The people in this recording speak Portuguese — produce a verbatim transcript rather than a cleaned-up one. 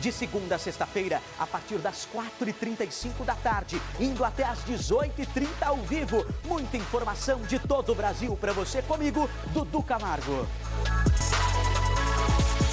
de segunda a sexta-feira, a partir das quatro e trinta e cinco da tarde, indo até às dezoito e trinta ao vivo. Muita informação de todo o Brasil para você comigo, Dudu Camargo.